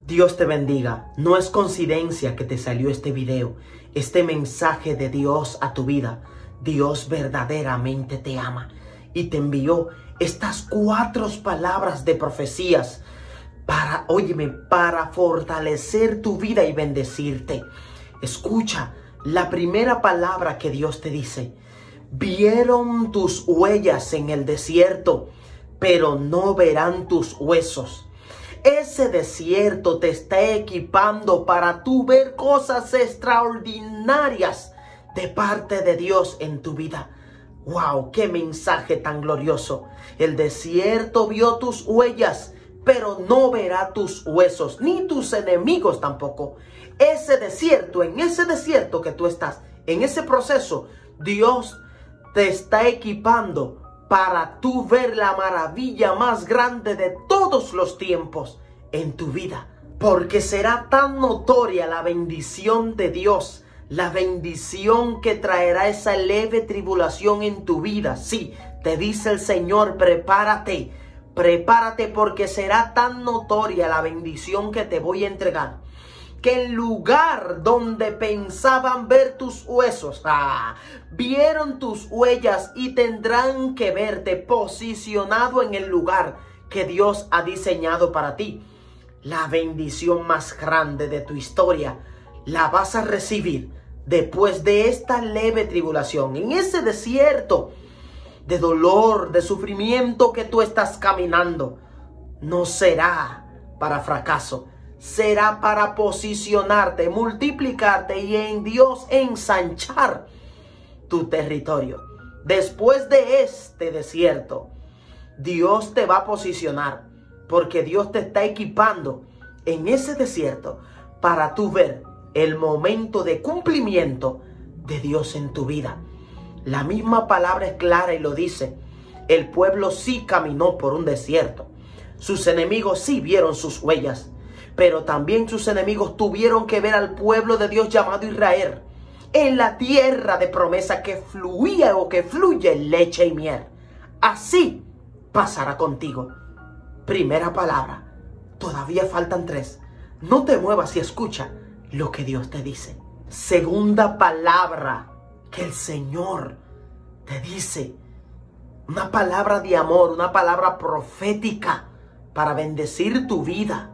Dios te bendiga. No es coincidencia que te salió este video, este mensaje de Dios a tu vida. Dios verdaderamente te ama y te envió estas 4 palabras de profecías para fortalecer tu vida y bendecirte. Escucha la primera palabra que Dios te dice. Vieron tus huellas en el desierto, pero no verán tus huesos. Ese desierto te está equipando para tú ver cosas extraordinarias de parte de Dios en tu vida. ¡Wow! ¡Qué mensaje tan glorioso! El desierto vio tus huellas, pero no verá tus huesos, ni tus enemigos tampoco. Ese desierto, en ese desierto que tú estás, en ese proceso, Dios te está equipando para tú ver la maravilla más grande de todos los tiempos en tu vida. Porque será tan notoria la bendición de Dios, la bendición que traerá esa leve tribulación en tu vida. Sí, te dice el Señor, prepárate, prepárate, porque será tan notoria la bendición que te voy a entregar, que en lugar donde pensaban ver tus huesos, vieron tus huellas y tendrán que verte posicionado en el lugar que Dios ha diseñado para ti. La bendición más grande de tu historia la vas a recibir después de esta leve tribulación, en ese desierto de dolor, de sufrimiento que tú estás caminando. No será para fracaso, será para posicionarte, multiplicarte y en Dios ensanchar tu territorio. Después de este desierto, Dios te va a posicionar, porque Dios te está equipando en ese desierto para tú ver el momento de cumplimiento de Dios en tu vida. La misma palabra es clara y lo dice. El pueblo sí caminó por un desierto. Sus enemigos sí vieron sus huellas, pero también sus enemigos tuvieron que ver al pueblo de Dios llamado Israel en la tierra de promesa que fluía o que fluye leche y miel. Así pasará contigo. Primera palabra. Todavía faltan 3. No te muevas y escucha lo que Dios te dice. Segunda palabra que el Señor te dice. Una palabra de amor, una palabra profética para bendecir tu vida.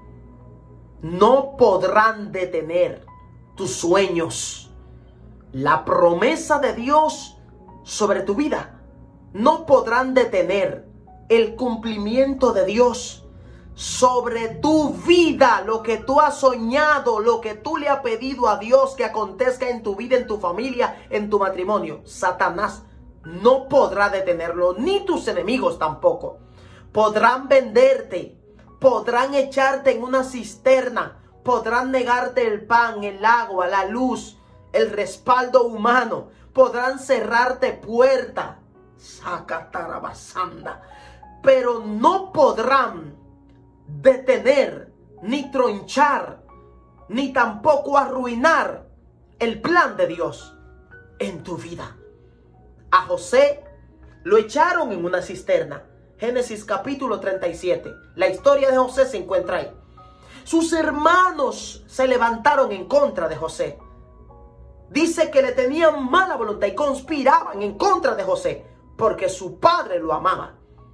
No podrán detener tus sueños. La promesa de Dios sobre tu vida. No podrán detener el cumplimiento de Dios sobre tu vida. Lo que tú has soñado, lo que tú le has pedido a Dios que acontezca en tu vida, en tu familia, en tu matrimonio. Satanás no podrá detenerlo, ni tus enemigos tampoco. Podrán venderte, podrán echarte en una cisterna, podrán negarte el pan, el agua, la luz, el respaldo humano, podrán cerrarte puerta, sacatarabasanda, pero no podrán detener, ni tronchar, ni tampoco arruinar el plan de Dios en tu vida. A José lo echaron en una cisterna. Génesis capítulo 37. La historia de José se encuentra ahí. Sus hermanos se levantaron en contra de José. Dice que le tenían mala voluntad y conspiraban en contra de José porque su padre lo amaba.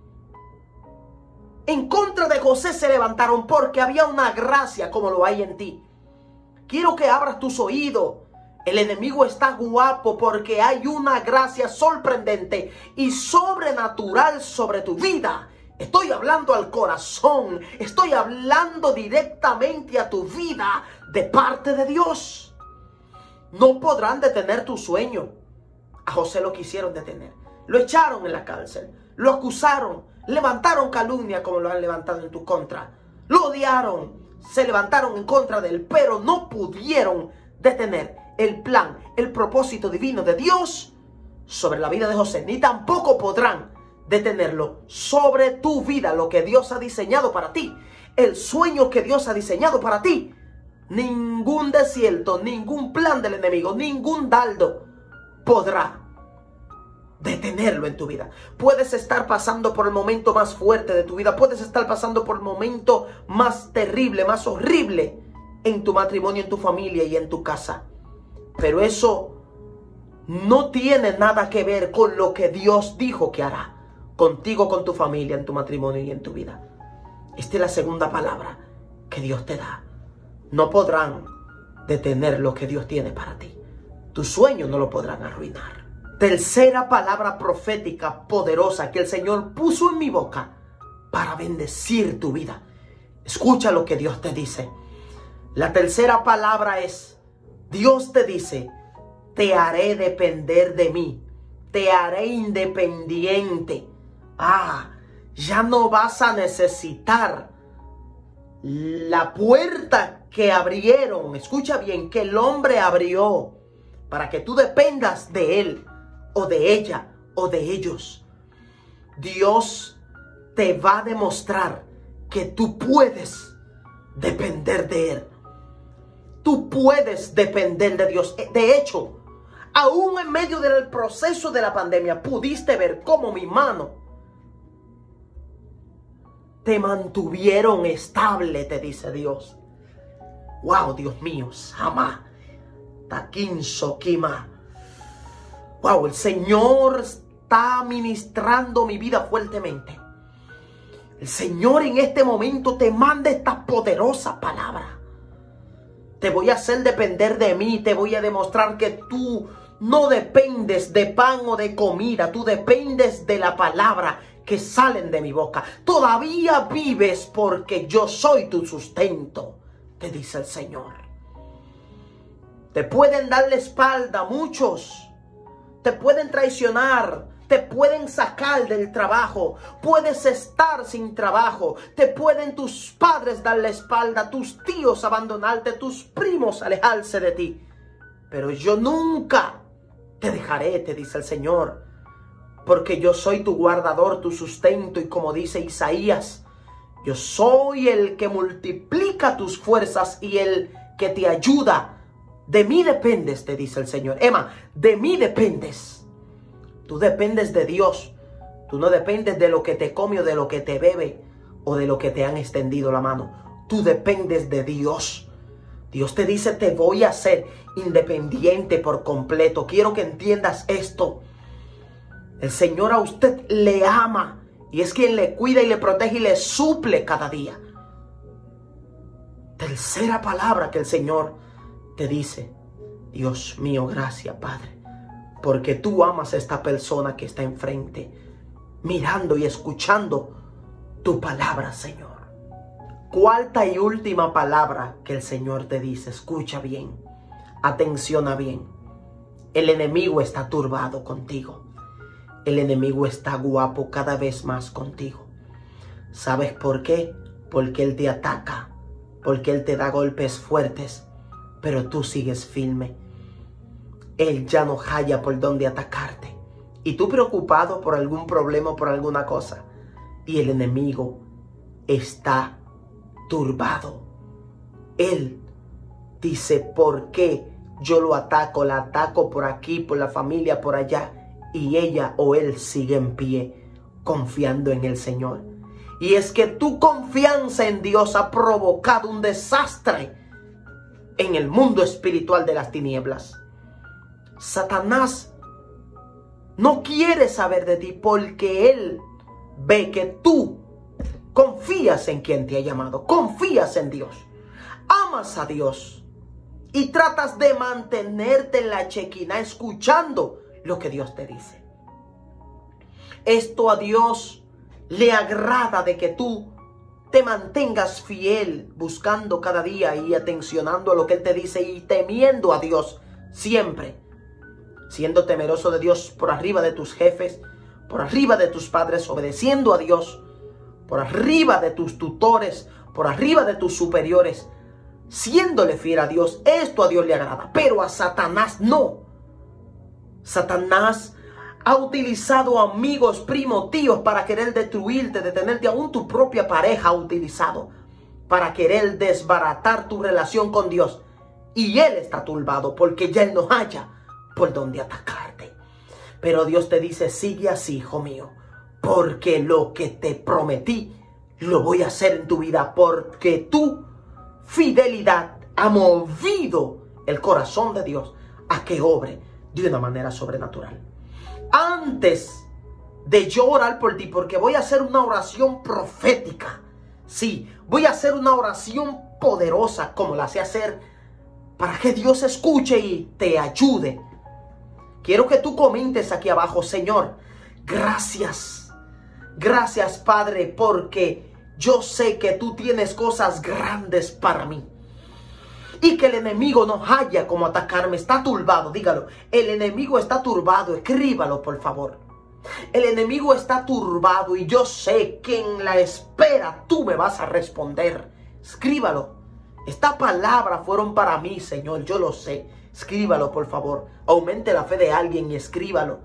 En contra de José se levantaron porque había una gracia como lo hay en ti. Quiero que abras tus oídos. El enemigo está guapo porque hay una gracia sorprendente y sobrenatural sobre tu vida. Estoy hablando al corazón. Estoy hablando directamente a tu vida de parte de Dios. No podrán detener tu sueño. A José lo quisieron detener. Lo echaron en la cárcel. Lo acusaron. Levantaron calumnia como lo han levantado en tu contra. Lo odiaron. Se levantaron en contra de él, pero no pudieron detener el plan, el propósito divino de Dios sobre la vida de José, ni tampoco podrán detenerlo sobre tu vida, lo que Dios ha diseñado para ti, el sueño que Dios ha diseñado para ti. Ningún desierto, ningún plan del enemigo, ningún dardo podrá detenerlo en tu vida. Puedes estar pasando por el momento más fuerte de tu vida. Puedes estar pasando por el momento más terrible, más horrible en tu matrimonio, en tu familia y en tu casa. Pero eso no tiene nada que ver con lo que Dios dijo que hará contigo, con tu familia, en tu matrimonio y en tu vida. Esta es la segunda palabra que Dios te da. No podrán detener lo que Dios tiene para ti. Tus sueños no lo podrán arruinar. Tercera palabra profética poderosa que el Señor puso en mi boca para bendecir tu vida. Escucha lo que Dios te dice. La tercera palabra es, Dios te dice, te haré depender de mí. Te haré independiente. Ya no vas a necesitar la puerta que abrieron. Escucha bien, que el hombre abrió para que tú dependas de él, o de ella, o de ellos. Dios te va a demostrar que tú puedes depender de él. Tú puedes depender de Dios. De hecho, aún en medio del proceso de la pandemia, pudiste ver cómo mi mano te mantuvieron estable, te dice Dios. Wow, Dios mío, Sama, Takin Sokima. Wow, el Señor está ministrando mi vida fuertemente. El Señor en este momento te manda esta poderosa palabra. Te voy a hacer depender de mí. Te voy a demostrar que tú no dependes de pan o de comida. Tú dependes de la palabra que salen de mi boca. Todavía vives porque yo soy tu sustento, te dice el Señor. Te pueden dar la espalda muchos. Te pueden traicionar, te pueden sacar del trabajo, puedes estar sin trabajo, te pueden tus padres dar la espalda, tus tíos abandonarte, tus primos alejarse de ti. Pero yo nunca te dejaré, te dice el Señor, porque yo soy tu guardador, tu sustento, y como dice Isaías, yo soy el que multiplica tus fuerzas y el que te ayuda. De mí dependes, te dice el Señor. Emma, de mí dependes. Tú dependes de Dios. Tú no dependes de lo que te come o de lo que te bebe o de lo que te han extendido la mano. Tú dependes de Dios. Dios te dice, te voy a hacer independiente por completo. Quiero que entiendas esto. El Señor a usted le ama y es quien le cuida y le protege y le suple cada día. Tercera palabra que el Señor te dice, Dios mío, gracias, Padre, porque tú amas a esta persona que está enfrente, mirando y escuchando tu palabra, Señor. Cuarta y última palabra que el Señor te dice, escucha bien, atenciona bien. El enemigo está turbado contigo. El enemigo está guapo cada vez más contigo. ¿Sabes por qué? Porque él te ataca, porque él te da golpes fuertes, pero tú sigues firme. Él ya no halla por dónde atacarte. Y tú preocupado por algún problema o por alguna cosa. Y el enemigo está turbado. Él dice, ¿por qué yo lo ataco? La ataco por aquí, por la familia, por allá. Y ella o él sigue en pie, confiando en el Señor. Y es que tu confianza en Dios ha provocado un desastre en el mundo espiritual de las tinieblas. Satanás no quiere saber de ti porque él ve que tú confías en quien te ha llamado, confías en Dios, amas a Dios y tratas de mantenerte en la chequina escuchando lo que Dios te dice. Esto a Dios le agrada, de que tú te mantengas fiel, buscando cada día y atencionando a lo que Él te dice y temiendo a Dios siempre, siendo temeroso de Dios por arriba de tus jefes, por arriba de tus padres, obedeciendo a Dios, por arriba de tus tutores, por arriba de tus superiores, siéndole fiel a Dios. Esto a Dios le agrada, pero a Satanás no. Satanás ha utilizado amigos, primos, tíos para querer destruirte, detenerte. Aún tu propia pareja ha utilizado para querer desbaratar tu relación con Dios. Y él está turbado porque ya él no halla por dónde atacarte. Pero Dios te dice, sigue así, hijo mío, porque lo que te prometí lo voy a hacer en tu vida, porque tu fidelidad ha movido el corazón de Dios a que obre de una manera sobrenatural. Antes de yo orar por ti, porque voy a hacer una oración profética. Sí, voy a hacer una oración poderosa como la sé hacer para que Dios escuche y te ayude. Quiero que tú comentes aquí abajo, Señor, gracias. Gracias, Padre, porque yo sé que tú tienes cosas grandes para mí. Y que el enemigo no haya como atacarme. Está turbado, dígalo. El enemigo está turbado, escríbalo por favor. El enemigo está turbado y yo sé que en la espera tú me vas a responder. Escríbalo. Estas palabras fueron para mí, Señor, yo lo sé. Escríbalo por favor. Aumente la fe de alguien y escríbalo.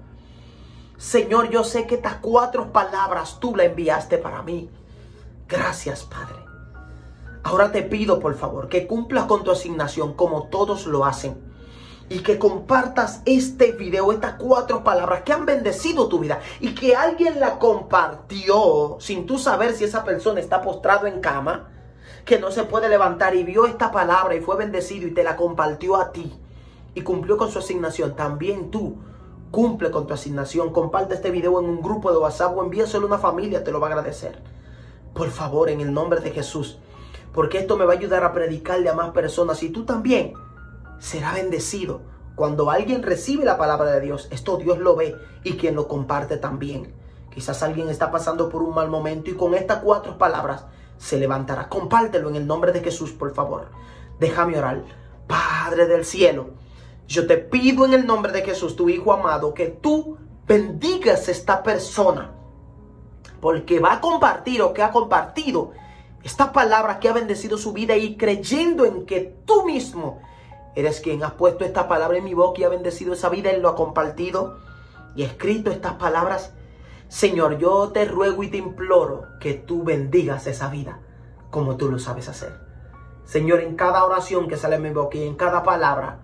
Señor, yo sé que estas 4 palabras tú las enviaste para mí. Gracias, Padre. Ahora te pido, por favor, que cumplas con tu asignación como todos lo hacen. Y que compartas este video, estas 4 palabras que han bendecido tu vida. Y que alguien la compartió sin tú saber si esa persona está postrado en cama, que no se puede levantar y vio esta palabra y fue bendecido y te la compartió a ti. Y cumplió con su asignación. También tú cumple con tu asignación. Comparte este video en un grupo de WhatsApp o envíaselo a una familia, te lo va a agradecer. Por favor, en el nombre de Jesús. Porque esto me va a ayudar a predicarle a más personas. Y tú también serás bendecido. Cuando alguien recibe la palabra de Dios, esto Dios lo ve y quien lo comparte también. Quizás alguien está pasando por un mal momento y con estas 4 palabras se levantará. Compártelo en el nombre de Jesús, por favor. Déjame orar. Padre del cielo, yo te pido en el nombre de Jesús, tu Hijo amado, que tú bendigas a esta persona. Porque va a compartir o que ha compartido esta palabra que ha bendecido su vida y creyendo en que tú mismo eres quien has puesto esta palabra en mi boca y ha bendecido esa vida. Él lo ha compartido y ha escrito estas palabras. Señor, yo te ruego y te imploro que tú bendigas esa vida como tú lo sabes hacer. Señor, en cada oración que sale de mi boca y en cada palabra,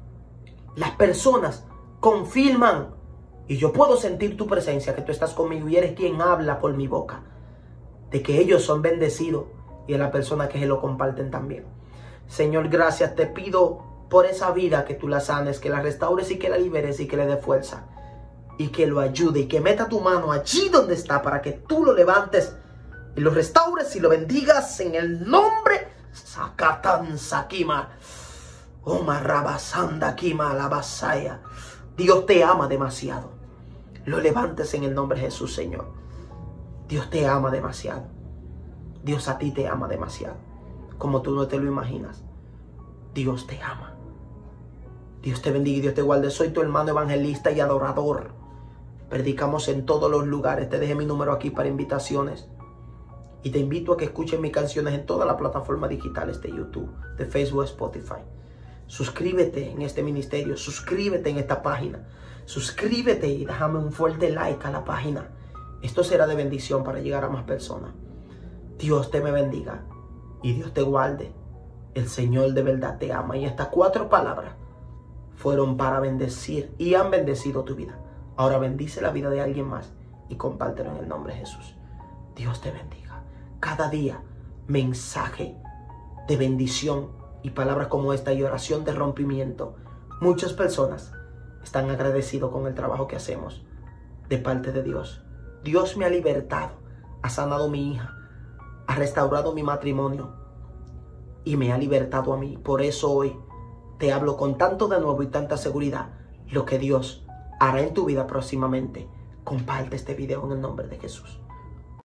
las personas confirman y yo puedo sentir tu presencia, que tú estás conmigo y eres quien habla por mi boca, de que ellos son bendecidos y a la persona que se lo comparten también. Señor, gracias, te pido por esa vida que tú la sanes, que la restaures y que la liberes y que le dé fuerza y que lo ayude y que meta tu mano allí donde está para que tú lo levantes y lo restaures y lo bendigas en el nombre Sakatan Sakima Omarabasanda Kima Alabasaya. Dios te ama demasiado. Lo levantes en el nombre de Jesús, Señor. Dios te ama demasiado. Dios a ti te ama demasiado. Como tú no te lo imaginas. Dios te ama. Dios te bendiga y Dios te guarde. Soy tu hermano evangelista y adorador. Predicamos en todos los lugares. Te dejé mi número aquí para invitaciones. Y te invito a que escuches mis canciones en todas las plataformas digitales de YouTube, de Facebook, Spotify. Suscríbete en este ministerio. Suscríbete en esta página. Suscríbete y déjame un fuerte like a la página. Esto será de bendición para llegar a más personas. Dios te me bendiga y Dios te guarde. El Señor de verdad te ama. Y estas 4 palabras fueron para bendecir y han bendecido tu vida. Ahora bendice la vida de alguien más y compártelo en el nombre de Jesús. Dios te bendiga. Cada día mensaje de bendición y palabras como esta y oración de rompimiento. Muchas personas están agradecidos con el trabajo que hacemos de parte de Dios. Dios me ha libertado, ha sanado a mi hija, ha restaurado mi matrimonio y me ha libertado a mí. Por eso hoy te hablo con tanto de nuevo y tanta seguridad lo que Dios hará en tu vida próximamente. Comparte este video en el nombre de Jesús.